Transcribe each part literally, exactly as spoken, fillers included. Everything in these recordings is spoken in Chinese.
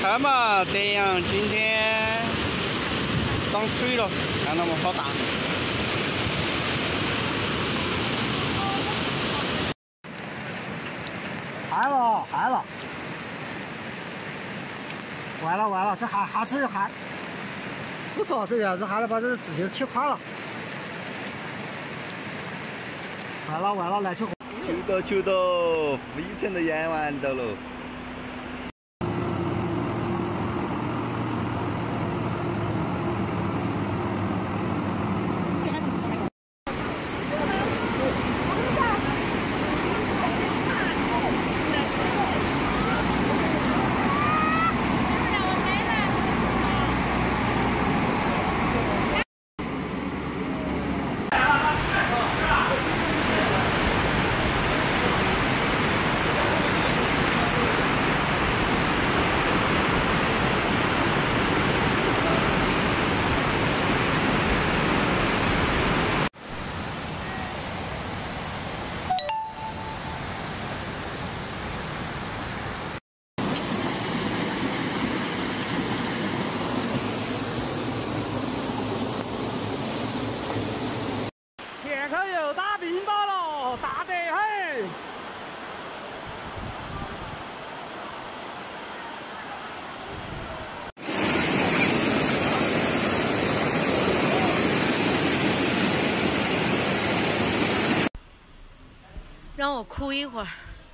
看嘛，德阳今天涨水了，看到吗？好大！ 嗨了，嗨了！完了完了，这还还这还，这咋这样子还能把这直接切垮了？完了完了，来去。 就到就到，富一城都演完到了。 田口又打冰雹了，大得很。 让我哭一会儿。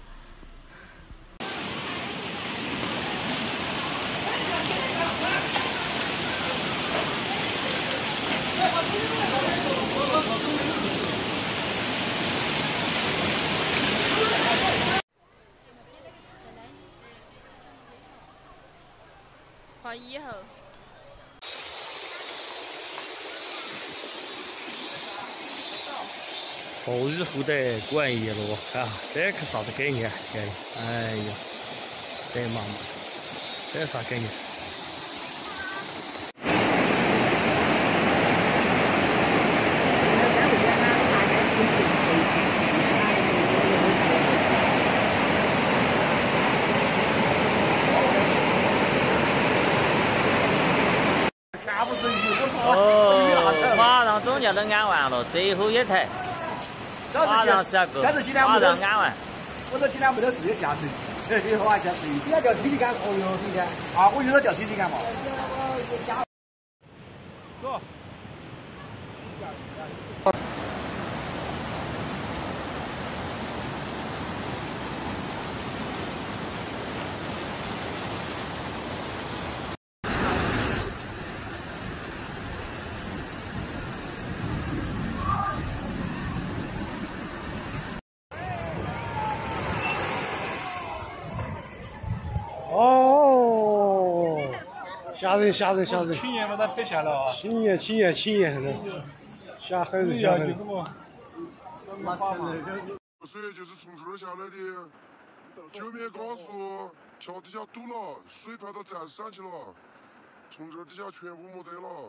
好，以后。 后日后得果然一路啊，这可啥子概念？哎，哎呀，这妈妈，这啥概念？ 哦，马上总价都安完了，最后一台，马上是那个，马上安完。 我说今天没得事，驾驶，这以后啊驾驶，今天叫体力感，哦哟，今天啊，我遇到叫体力感嘛。 走。 哦，吓人吓人吓人！ 去年把它拍下了啊！ 亲眼亲眼亲眼的，吓狠人吓狠人！ 水就是从这儿下来的，九面高速桥底下堵了，水排到站上去了，从这底下全部没得了，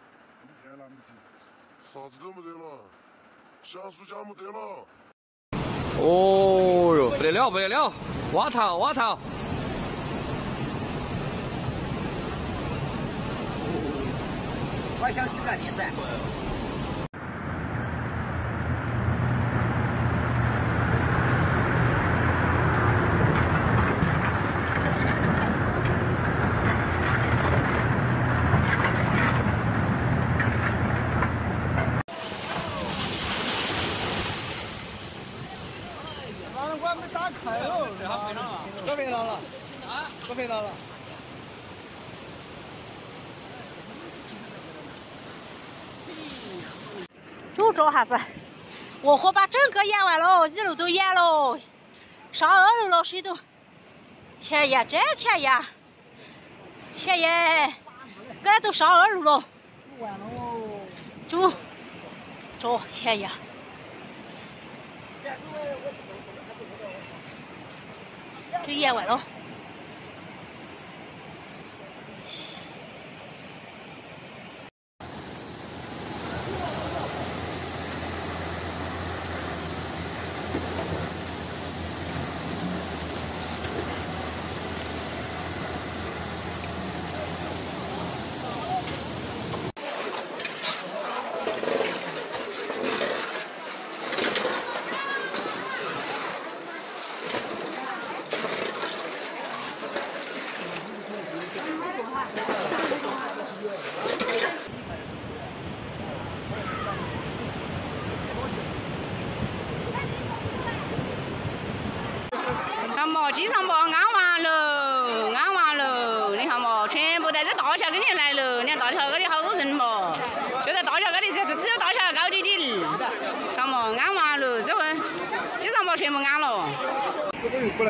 啥子都没得了，橡树架没得了。 哦哟，不得了不得了，挖头挖头！ 我想去干的噻。 马龙关没打开哦，可别闹了，啊，可别闹了。 就这下子，我火把整个演完了，一路都演了，上二楼了，水都。天呀，真天呀！天呀，俺都上二楼了。完了哦。就，这天呀！就演完了。 哦大桥跟前来了，你看大桥高头好多人嘛，就在大桥高头，这只有大桥高的点，看嘛，安完了，这回机场嘛全部安了。 这个又过来。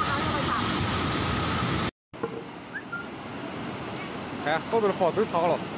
看，好多的花都塌了。